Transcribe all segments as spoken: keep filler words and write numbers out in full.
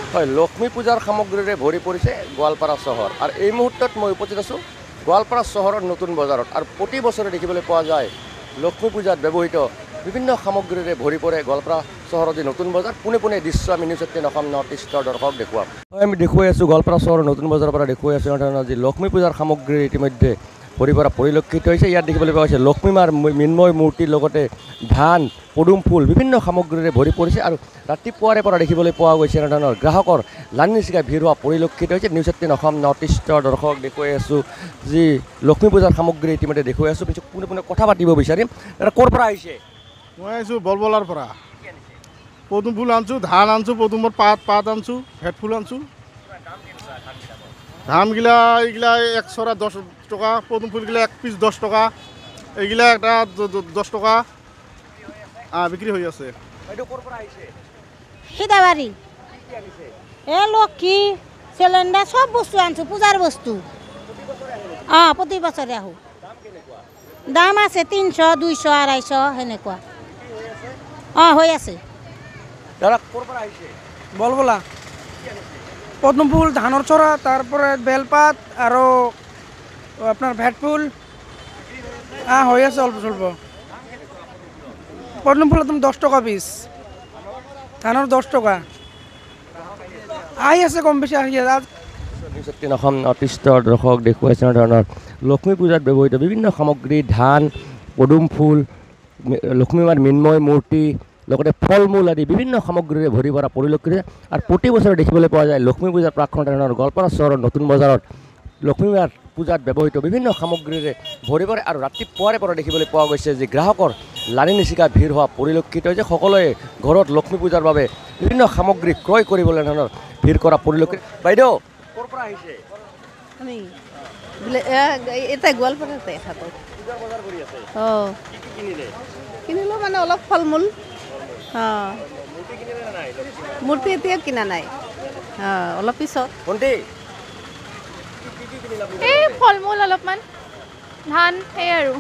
হয় লক্ষ্মী পূজাৰ সামগ্ৰীৰে ভৰি পৰিছে গোৱালপাৰা চহৰ আৰু এই মুহূৰ্তত মই উপস্থিত আছোঁ গোৱালপাৰা চহৰৰ নতুন বজাৰত আৰু প্ৰতি বছৰে দেখিবলৈ পোৱা যায় লক্ষ্মী পূজাত ব্যৱহৃত বিভিন্ন সামগ্ৰীৰে ভৰি পৰে গোৱালপাৰা চহৰৰ যি নতুন বজাৰ পোনে পোনে দৃশ্য আমি নিউজ এইটিন অসম নৰ্থ ইষ্টৰ দৰ্শক দেখুৱাম হয় আমি দেখুৱাই আছোঁ গোৱালপাৰা চহৰৰ নতুন বজাৰৰ পৰা দেখুৱাই আছোঁ এনেধৰণৰ যি লক্ষ্মী পূজাৰ সামগ্ৰী ইতিমধ্যে ভৰি পৰা পৰিলক্ষিত হৈছে ইয়াত দেখিবলৈ পোৱা গৈছে লক্ষ্মী মাৰ মৃন্ময় মূৰ্তিৰ লগতে ধান পদুম ফুল বিভিন্ন সামগ্ৰীৰে ভৰি পৰিছে আৰু ৰাতিপুৱাৰে পৰা দেখিবলৈ পোৱা গৈছে এনেধৰণৰ গ্ৰাহকৰ লানি নিচিকা ভিৰ হোৱা পৰিলক্ষিত হৈছে নিউজ এইটিন অসম নৰ্থ ইষ্টৰ দৰ্শক দেখুৱাই আছোঁ যি লক্ষ্মী পূজাৰ সামগ্ৰী ইতিমধ্যে দেখুৱাই আছোঁ পিছত পোনে পোনে কথা পাতিব বিচাৰিম এটা ক'ৰ পৰা আহিছে মই আহিছোঁ বলবলাৰ পৰা পদুম ফুল আনছোঁ ধান আনছোঁ পদুমৰ পাত পাত আনছোঁ ভেট ফুল আনছোঁ ধানগিলা এইগিলা একশৰা দহ টকা পদুম ফুলগিলা এক পিচ দহ টকা এইগিলা এটা দহ টকা বিক্ৰী হৈ আছে সীতাবাৰী এই লক্ষী চিলিণ্ডাৰ চব বস্তু আনছোঁ পূজাৰ বস্তু অঁ প্ৰতি বছৰে আহোঁ দাম আছে তিনিশ দুইশ আঢ়াইশ সেনেকুৱা অঁ হৈ আছে বলবলা পদ্ম ফুল ধানৰ চৰা তারপরে বেলপাত আৰু আপনার ভেট ফুল হ্যাঁ হৈ আছে অল্প স্বল্প পদ্ম ফুল একদম দশ টাকা পিস ধানৰ দশ টাকা আহি আছে কম বেছি আহি আছে নিউজ এইটিন অসম নৰ্থ ইষ্টৰ দৰ্শক দেখুৱাইছে ধৰণৰ লক্ষ্মী পূজাত ব্যৱহৃত বিভিন্ন সামগ্ৰী ধান পদুম ফুল লক্ষ্মী মাৰ মৃন্ময় মূৰ্তি লগতে ফল মূল আদি বিভিন্ন সামগ্ৰীৰে ভৰি পৰা পৰিলক্ষিত আৰু প্ৰতি বছৰে দেখিবলৈ পোৱা যায় লক্ষ্মী পূজাৰ প্ৰাক্ষণত ধৰণৰ গোৱালপাৰা চহৰৰ নতুন বজাৰত লক্ষ্মী মাৰ পূজাত ব্যৱহৃত বিভিন্ন সামগ্ৰীৰে ভৰি পৰে আৰু ৰাতিপুৱাৰে পৰা দেখিবলৈ পোৱা গৈছে যে গ্ৰাহকৰ লানি নিচিকা ভিৰ হোৱা পৰিলক্ষিত হৈছে সকলোৱে ঘৰত লক্ষ্মী পূজাৰ বাবে বিভিন্ন সামগ্ৰী ক্ৰয় কৰিবলৈ ধৰণৰ ভিৰ কৰা পৰিলক্ষিত বাইদেউ ক'ৰ পৰা আহিছে আমি এটা গোৱালপাৰাতে থাকোঁ পূজাৰ বজাৰ কৰি আছে অঁ কি কি কিনিলে কিনিলোঁ মানে অলপ ফল মূল অঁ মূৰ্তি কিনিলে নে নাই মূৰ্তি এতিয়া কিনা নাই অঁ অলপ পিছত ভণ্টি এই ফল মূল অলপমান ধান সেই আৰু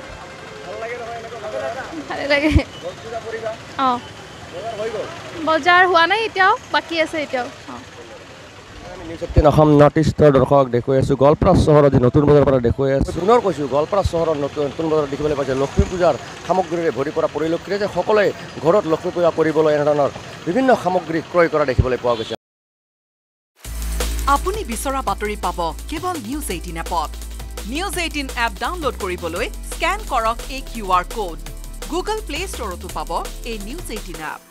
ভালে লাগে অঁ বজাৰ হোৱা নাই এতিয়াও বাকী আছে এতিয়াও অঁ নিউজ এইটিন অসম নৰ্থ ইষ্টৰ দৰ্শক দেখুৱাই আছোঁ গোৱালপাৰা চহৰৰ যি নতুন বজাৰৰ পৰা দেখুৱাই আছোঁ পুনৰ কৈছোঁ গোৱালপাৰা চহৰৰ নতুন নতুন বজাৰত দেখিবলৈ পাইছে লক্ষ্মী পূজাৰ সামগ্ৰীৰে ভৰি পৰা পৰিলক্ষিত যে সকলোৱে ঘৰত লক্ষ্মী পূজা কৰিবলৈ এনেধৰণৰ বিভিন্ন সামগ্ৰী ক্ৰয় কৰা দেখিবলৈ পোৱা গৈছে আপুনি বিচৰা বাতৰি পাব কেৱল নিউজ এইটিন এপত নিউজ এইটিন এপ ডাউনলোড কৰিবলৈ স্কেন কৰক এই Q R code Google Play ষ্টৰতো পাব এই নিউজ এইটিন এপ